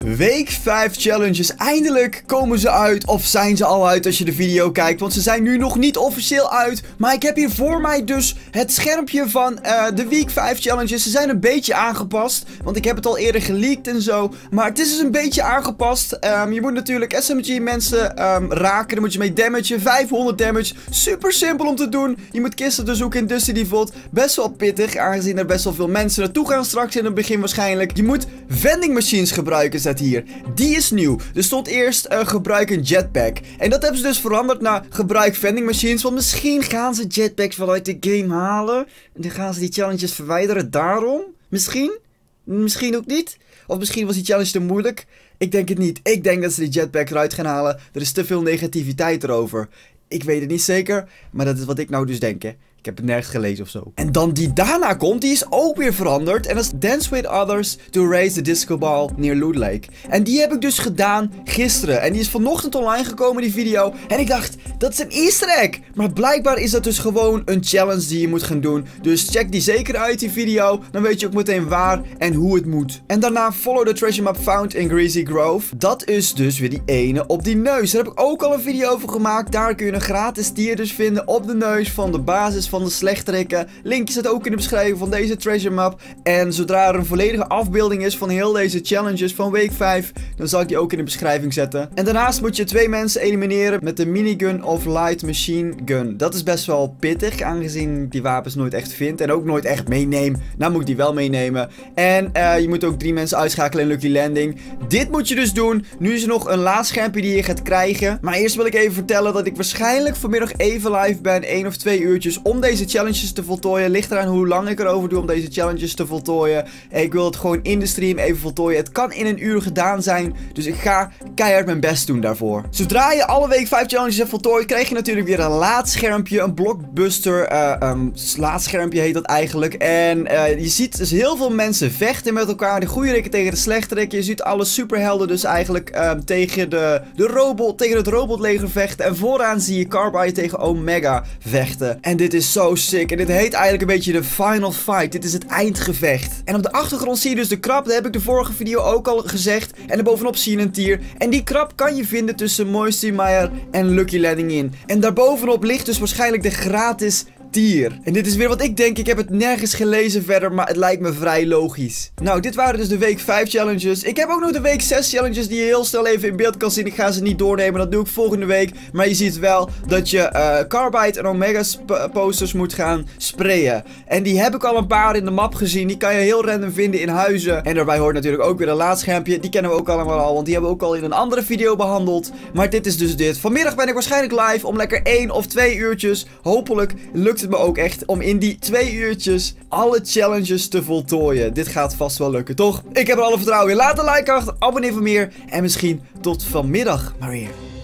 Week 5 challenges. Eindelijk komen ze uit. Of zijn ze al uit als je de video kijkt. Want ze zijn nu nog niet officieel uit. Maar ik heb hier voor mij dus het schermpje van de Week 5 challenges. Ze zijn een beetje aangepast. Want ik heb het al eerder geleakt en zo. Maar het is dus een beetje aangepast. Je moet natuurlijk SMG mensen raken. Daar moet je mee damagen. 500 damage. Super simpel om te doen. Je moet kisten dus zoeken in Dusty Default. Best wel pittig. Aangezien er best wel veel mensen naartoe gaan straks in het begin waarschijnlijk. Je moet vending machines gebruiken, staat hier. Die is nieuw. Er stond eerst gebruik een jetpack. En dat hebben ze dus veranderd naar gebruik vending machines. Want misschien gaan ze jetpacks vanuit de game halen. En dan gaan ze die challenges verwijderen. Daarom? Misschien? Misschien ook niet. Of misschien was die challenge te moeilijk. Ik denk het niet. Ik denk dat ze die jetpack eruit gaan halen. Er is te veel negativiteit erover. Ik weet het niet zeker. Maar dat is wat ik nou dus denk, hè. Ik heb het nergens gelezen of zo. En dan die daarna komt, die is ook weer veranderd. En dat is Dance with Others to Raise the Disco Ball near Loot Lake. En die heb ik dus gedaan gisteren. En die is vanochtend online gekomen, die video. En ik dacht, dat is een easter egg. Maar blijkbaar is dat dus gewoon een challenge die je moet gaan doen. Dus check die zeker uit, die video. Dan weet je ook meteen waar en hoe het moet. En daarna follow the treasure map found in Greasy Grove. Dat is dus weer die ene op die neus. Daar heb ik ook al een video over gemaakt. Daar kun je een gratis tier dus vinden op de neus van de basis van de slechterikken. Linkje staat ook in de beschrijving van deze treasure map. En zodra er een volledige afbeelding is van heel deze challenges van week 5, dan zal ik die ook in de beschrijving zetten. En daarnaast moet je 2 mensen elimineren met de minigun of light machine gun. Dat is best wel pittig, aangezien ik die wapens nooit echt vind en ook nooit echt meeneem. Nou moet ik die wel meenemen. En je moet ook 3 mensen uitschakelen in Lucky Landing. Dit moet je dus doen. Nu is er nog een laatst schermpje die je gaat krijgen. Maar eerst wil ik even vertellen dat ik waarschijnlijk vanmiddag even live ben, 1 of 2 uurtjes, om deze challenges te voltooien. Ligt eraan hoe lang ik erover doe om deze challenges te voltooien. Ik wil het gewoon in de stream even voltooien. Het kan in een uur gedaan zijn. Dus ik ga keihard mijn best doen daarvoor. Zodra je alle week 5 challenges hebt voltooid, krijg je natuurlijk weer een laadschermpje. Een blockbuster laadschermpje heet dat eigenlijk. En je ziet dus heel veel mensen vechten met elkaar. De goede rikken tegen de slechte rikken. Je ziet alle superhelden dus eigenlijk tegen tegen het robotleger vechten. En vooraan zie je Carbide tegen Omega vechten. En dit is zo sick. En dit heet eigenlijk een beetje de final fight. Dit is het eindgevecht. En op de achtergrond zie je dus de krab. Dat heb ik de vorige video ook al gezegd. En daarbovenop zie je een tier. En die krab kan je vinden tussen Moisty Mire en Lucky Landing in. En daarbovenop ligt dus waarschijnlijk de gratis tier. En dit is weer wat ik denk. Ik heb het nergens gelezen verder, maar het lijkt me vrij logisch. Nou, dit waren dus de week 5 challenges. Ik heb ook nog de week 6 challenges die je heel snel even in beeld kan zien. Ik ga ze niet doornemen, dat doe ik volgende week. Maar je ziet wel dat je Carbide en Omega posters moet gaan sprayen. En die heb ik al een paar in de map gezien. Die kan je heel random vinden in huizen. En daarbij hoort natuurlijk ook weer een laadschermpje. Die kennen we ook allemaal al, want die hebben we ook al in een andere video behandeld. Maar dit is dus dit. Vanmiddag ben ik waarschijnlijk live om lekker 1 of 2 uurtjes. Hopelijk lukt het me ook echt om in die 2 uurtjes alle challenges te voltooien. Dit gaat vast wel lukken, toch? Ik heb er alle vertrouwen in. Laat een like achter, abonneer voor meer en misschien tot vanmiddag maar weer.